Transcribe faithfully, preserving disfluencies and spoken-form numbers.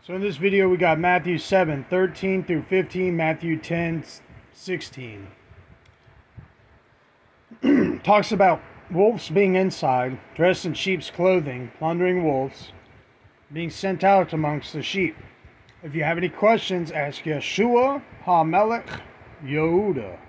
So in this video we got Matthew seven, thirteen through fifteen, Matthew ten, sixteen. Talks about wolves being inside, dressed in sheep's clothing, plundering wolves, being sent out amongst the sheep. If you have any questions, ask Yeshua HaMelech Yehuda.